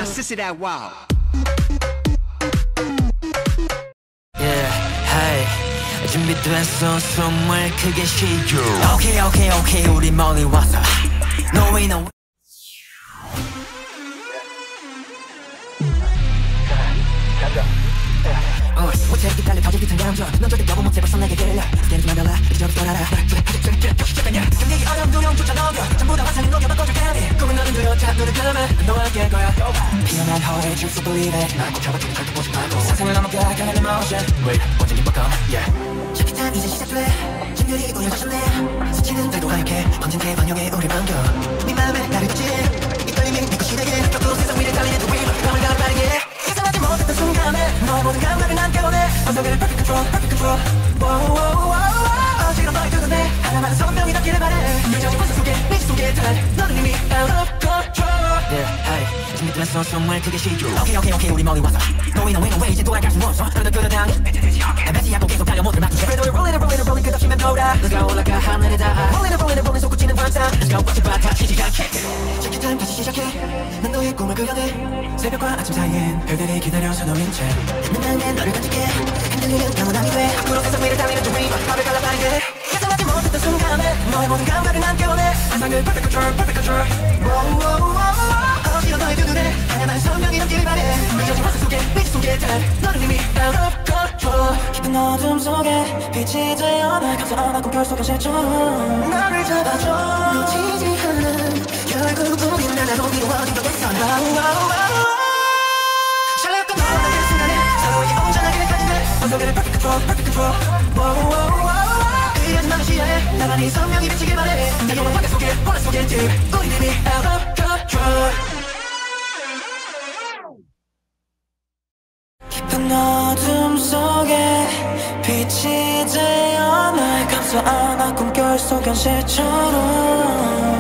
sissy that wow. Yeah, hey, 준비됐어 숨을 크게 쉬죠. Okay, okay, okay, 우리 멀리 와서 No way, no way. 못해 기다려 터질 듯한 감정 넌 절대 여보 못해 벌써 내게 들려 스캔이 좀 달라 이제부터 떠나라 경계기 어려운 두려움조차 넘겨 전부 다 환상에 녹여 바꿔줄 테니 꿈은 너는 두려웠다 눈을 감아 너와 함께 할 거야 피어난 허리 줄수 believe it 날 꼭 잡아주고 절대 보지 말고 상상을 넘어가 가는 emotion Wait, 완전히 바꿔 yeah 샤키탄 이제 시작돼 진열이 우려졌네 스치는 태도 하얗게 번진 대반영에 우릴 반겨 네 맘에 나를 걷지 이 떨림이 네 것이 되게 벽도 세상 위를 달리는 dream 밤을 가라 빠르게 예상하지 못했던 순간에 너의 모든 감각을 난 깨워내 언덕을 perfect control 어지러운 너의 두 눈에 하나만 선명히 담기를 바래 유정이 환상 속에 미지 속에 단 너는 이미 out of control Yeah, hey 준비됐어 숨을 크게 쉬죠 Okay, okay, okay 우리 멀리 와서 No way, no way, no way 이제 돌아갈 수 없어 너를 더 끌어당겨 배치하고 계속 달려 모두를 맡기게 그래도 rolling it, rolling it, rolling 끝없이 맴돌아 너가 올라가 하늘에 닿아 Rolling it, rolling it, rolling 솟구치는 환상 Let's go, watch it 봐 다치지 않게 Check time 다시 시작해 난 너의 꿈을 그려내 새벽과 아침 사이엔 별들이 기다려서 너인 채내 맘에 너를 간직해 흔들리는 영원함이 돼 앞으로 세상 위를 달리는 dream 밤을 갈라파리게 예상하지 못했던 순간에 너의 모든 감각을 난 깨워내 환상을 perfect control 어지러운 너의 두 눈에 하나만 선명히 남기를 바래 늦어진 환상 속에 미지 속에 단 너는 이미 out of control 깊은 어둠 속에 빛이 되어 날 감싸안아 꿈결 속의 새처럼 나를 잡아줘 놓치지 않은 결국 우린 하나로 이루어진 격에서 샬롯과 너의 순간에 서로에게 온전하게 가진대 언덕을 perfect control 의여진 마음 시야에 나만이 선명히 비치길 바래 내 영혼 환각 속에 혼란 속에 deep 우린 이미 out of control 깊은 어둠 속에 빛이 되어 날 감싸 안아 꿈결 속 현실처럼